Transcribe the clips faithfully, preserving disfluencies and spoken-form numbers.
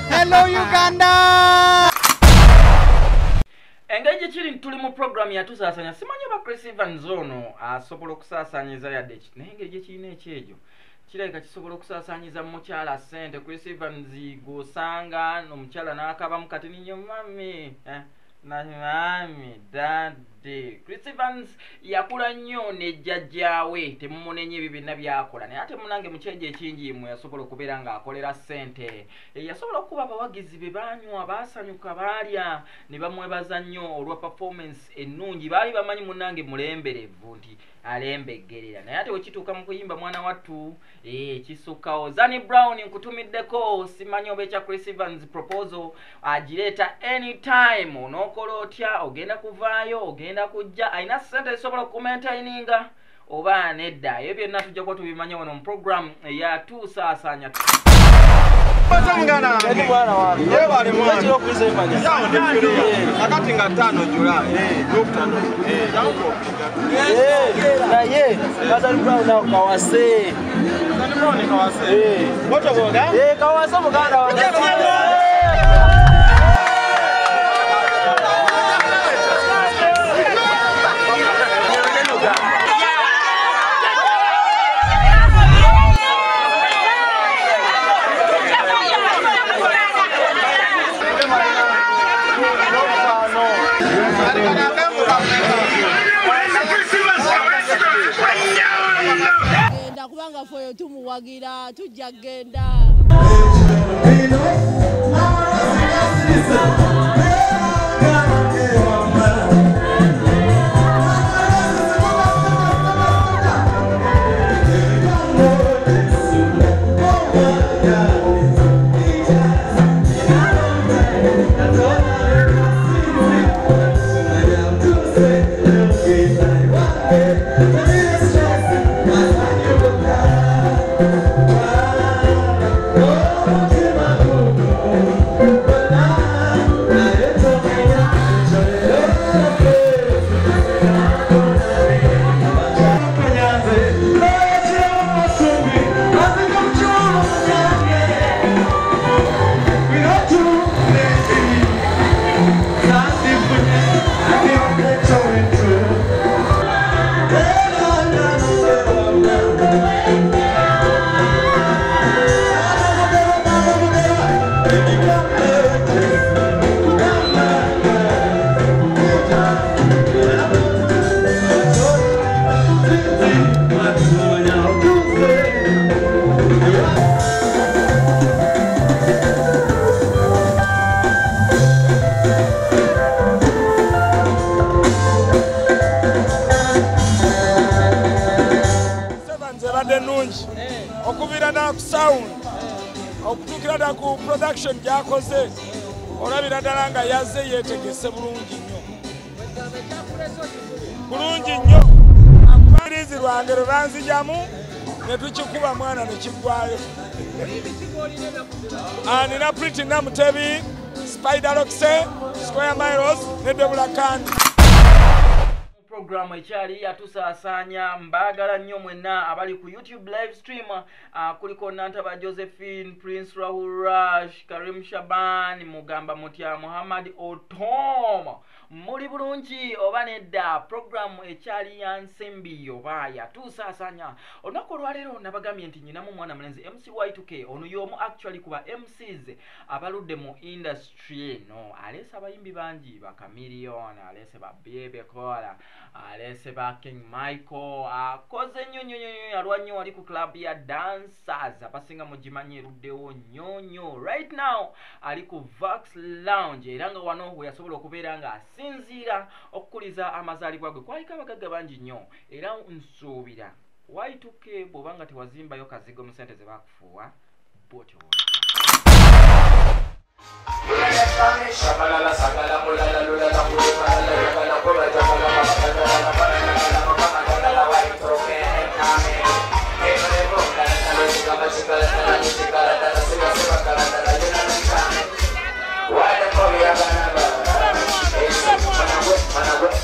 Hello Uganda. Engage chiri tuli mu program ya tusasanya simanyi ba Chris Evans ono asobola okusasanyiza yadde ekitenge kirina ekyejo kireka kisobola okusasanyiza mukyala sente Chris Evans gosanga n'omukyala n'akaba mukati ninyo mami eh na mami dadde Chris Evans yakula nnyo ne jjajjaawe temumunenye ebibina byakola naye ate munange mukyejje ekingi mu yasobola okubeera ng'akolera sente e yasobola okuba abawagizi be banywa baasanyuka baalya ne bamwebaza nnyo olwa performance ennungi baali bamanyi munange mulemberevu nti alembegerera naye ate wekituuka mu kuyimba mwana wattu eh kisukkawo Zanny Brown nkutumiddeko simanyi oba ekya Chris Evans proposal agireeta anytime onookola otya ogenda kuvaayo ogenda kujja alina sente ezisobola okumaintaininga oba nedda ebyo byonna tujja kuba tubimanya wano mu program eya tusaasanya Mwana edi mwana wange yebale mwana kiro kuiza emanya yawo ndekere akati nga tano jula eh doctor eh yango eh na ye Zanny Brown na kawase Zanny Brown kawase eh moto boga eh kawase muganda wange kubanga foyo tumuwagira tujja genda okubira na sound okutukira da ku production yakoze olabira ddala nga yazze yetegese bulungi nnyo bulungi nnyo akubirizi lwange lwe banzijamu ne tukikuba mwana ne kiggwayo anina Pretty Namutebi Spider Roxe Square Miles ne Debula Kandi program ekyali yatusaasanya mbagala nnyo mwenna abali ku YouTube live stream uh, kuliko Nantaba Josephine Prince Rahul Rush Karim Shaban Mugamba Mutya Muhammad Otom muri bulungi oba nedda program ekyali ya nsembi oba yatusaasanya onako lwalero nabagamye nti nyinamu mwana mulenzi M C Y two K ono yomu actually kuba M Cs abaludde mu industry no alesa abayimbi bangi ba Chameleon alese ba Bebe Kola alese ba King Michael akoze nnyo nnyo nnyo alwanyo wali ku club ya dancers abasinga mugimanye ruddewo nnyo nnyo right now ali ku Vax Lounge era nga wano we yasobola okubeera nga sinzira okukuliza amazaalibwa gwe kwaliko abagagga bangi nnyo era nsuubira Y two K bw'obanga tewazimbayo kazigo mu ssente ze bakufuuwa bwotyo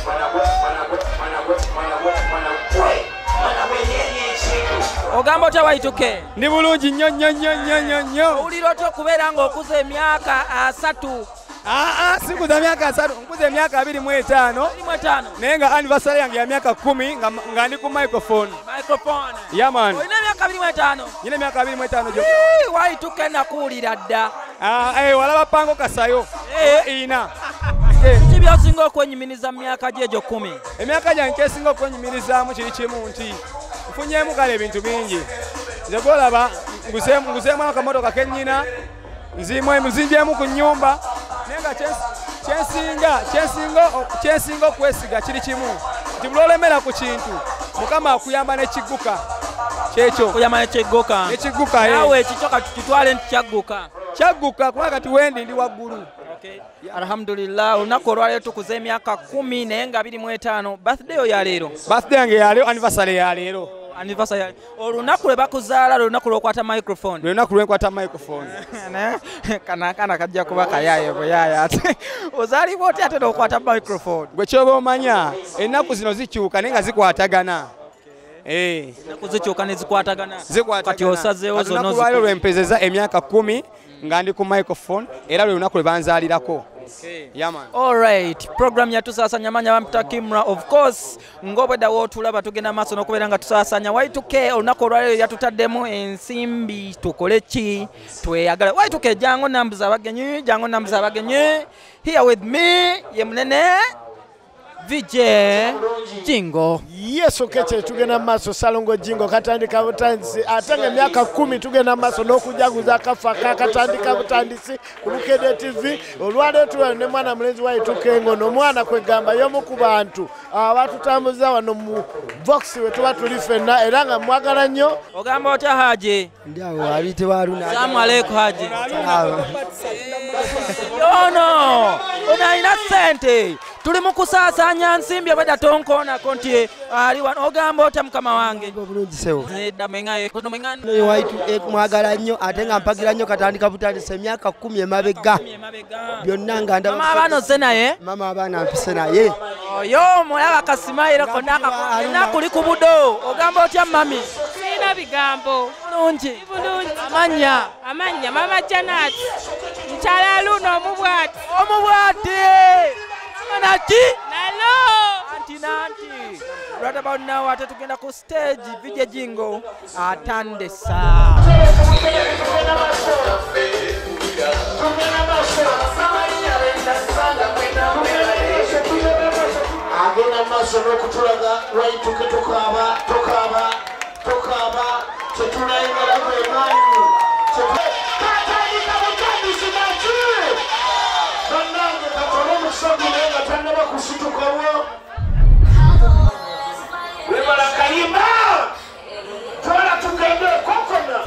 ogamba otya Y two K? Ndi bulungi nnyo nnyo nnyo nnyo nnyo nnyo. Owulira otya okubeera ng'okuza emyaka asatu? Aa sikuza myaka asatu, nkuza emyaka abiri mu etaano. abiri mu etaano. Naye nga anniversary yange ya myaka kumi nga nga ndi ku microphone. Microphone. Yeah man. Olina emyaka abiri mu etaano? Nyina emyaka abiri mu etaano gyo. Y two K nakuwulira dda. Ah eh walaba pango kasayo. Eh ina. Kiki by'osinga okwenyumiriza mu myaka gye egyo kumi? Emyaka gyange kyesinga okwenyumirizaamu kiri kimu nti nfunyeemu kale ebintu bingi. Nze golaba nguseemu nguseemu akamotoka kennyina nzimu emuzingyemu ku nnyumba naye nga kyensinga kyensinga kyensinga okwesiga kiri kimu nti buli olemera ku kintu Mukama akuyamba n'ekigguka kyekyo kuyamba n'ekigguka ekigguka nawe ekikyo katutwale nti kyagguka kyagguka kuba kati wendi ndi waggulu. Alhamdulillah, olunaku olwaleero tukuza emyaka kumi naye nga abiri mu etaano. Birthday yo ya leero? Birthday yange ya leero, anniversary ya leero. Anniversary. Olunaku lwe bakuzaala lunaku lw'okwata microphone. Lunaku lwe nkwata microphone. Kana kana kajja kuba kayaye buyaya ate. Ozaalibwa otya ate n'okwata microphone? Gwe kyoba omanya ennaku zino zikyuka naye nga zikwatagana. Eh, ennaku zikyuka ne zikwatagana. Zikwatagana. Kati osazeewo zonna olunaku lwaleero lwempezeza emyaka kumi nga ndi ku microphone era lwe lunaku lwe banzaalirako. Okay. Yeah man. All right. Program ya tusasanya manya bampita Kimra of course. Ngobwedda wotulaba tugenda maaso n'okubeera nga tusasanya Y two K olunaku olwaleero yatutaddemu ensimbi tukole ki tweyagala. Y two K jangu nambuza abagenyi jangu nambuza abagenyi. Here with me ye munene V J Jingo. Yes, okete tugenda maaso Salongo Jingo katandika butandisi atanga emyaka kumi tugenda maaso n'okujaguza akafa katandika butandisi ku Bukedde T V olwaleero tuwa ne mwana mulenzi wa Y two K ngono omwana kwegamba y'omu ku bantu abatutambuza wano mu box we tuba tuli ffenna era nga mwagala nnyo. Ogamba otya Haji? Ndiawo abite Haruna. Assalamu alaikum Haji. Yono unaina sente tuli mu kusaasanya nsimbi abadda tonkoonako nti ali wano ogamba otya mukama wange? Bulungi sewo. Nedda mwengaye kono mwengana. Y two K mwagala nnyo ate nga mpagira nnyo katandika butandisa emyaka kumi emabega. Byonna nga ndaba. Mama abaana ozze naye? Mama abaana mpise naye. Oyo mulaba kasimayiro konna akakona kuli ku budo. Ogamba otya mami? Sina bigambo. Bulungi. Bulungi. Amanya. Amanya Mama Janet. Mchala luno omubwati. Omubwati. Naki? Nalo. Anti nanti. Right about now ate tugenda ku stage V J Jingo atandesa. Agenda maaso n'okutulaga Y two K tukaaba tukaaba tukaaba kyetulayimira kwemaanyi katandika butandisi naki bannange katole omusogi naye nga tannaba kusitukawo webala kayimba twala tugende kokona.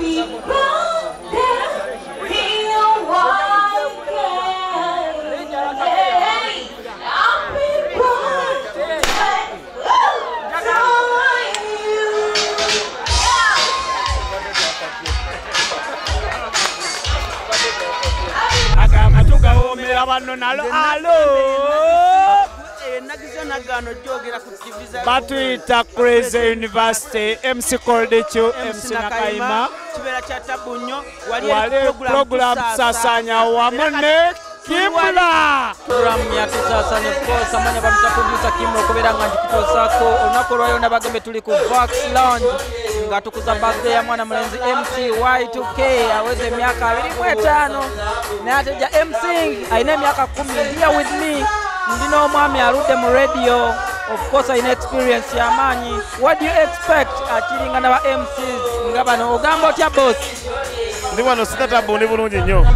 Bano nalo alo batuyita Crazy University M C Koldecho M C Nakaima kibera kya tabu nnyo wali program sasanya wamu ne Kimra. Program ya tusasanya of amanya bamuta producer Kimra okubeera nga ndikutosaako olunaku olwaleero nabagambe tuli ku Vox Lounge nga tukuza birthday ya mwana mulenzi M C Y two K aweze emyaka abiri mu etaano naye ate ja M C alina emyaka kumi. Here with me ndina omwami aludde mu radio of course alina experience y'amaanyi. What do you expect akiringa n'aba M Cs nga bano? Ogamba otya boss? Ndi wano sina tabu, ndi bulungi nnyo.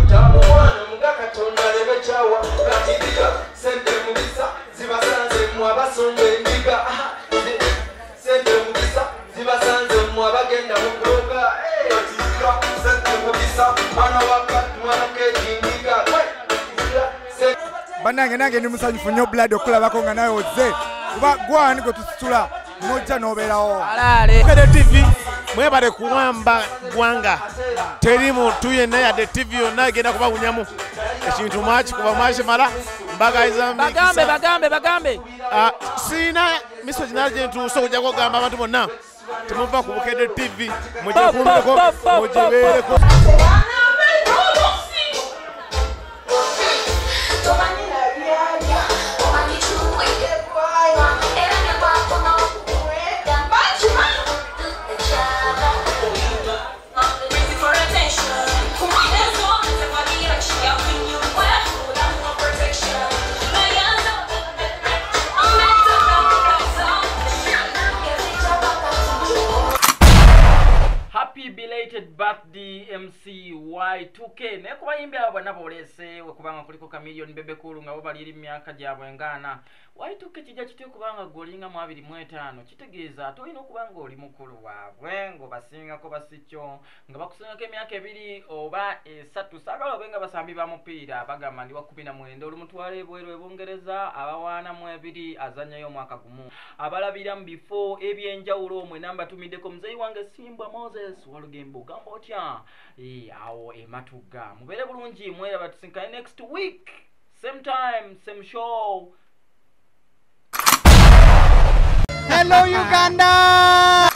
Bannange nange ndi musanyufu nnyo blood okulabako nga nawe ozze kuba gwani gwe tusitula n'ojja n'obeerawo. Bukedde T V mwebale kuwamba gwanga teri muntu yenna yadde T V yonna egenda kubawunyamu ekintu mwaki kuba mwakimala mbagayiza bagambe bagambe bagambe siina miso ginala gye ntuuse okujja kugamba abantu bonna temuva ku Bukedde T V mugikumbeko mugibeereko. Belated birthday M C Y two K nekubayimbira abo bonna boolese wekubanga kuliko Chameleon Bebe Cool nga bo baliri myaka gyabwe ngana Y two K kijja kityo kubanga golinga mu abiri mu etaano kitegeeza ate olina okubanga oli mukulu waabwe ng'obasingako basikyo nga bakusingako emyaka ebiri oba esatu saagala obe nga basambi ba mupiira bagamba ndi wa kumi na mwenda olumutwala ebweru ebungereza abawaana mu ebiri azannyayo omwaka gumu abalabira mu bifo ebyenjawulo omwe namba tumiddeko muzeyi wange Simbwa Moses Walugembo gamba otya awo ematugga mubeere bulungi mweraba tusinkane next week same time same show. Hello Uganda.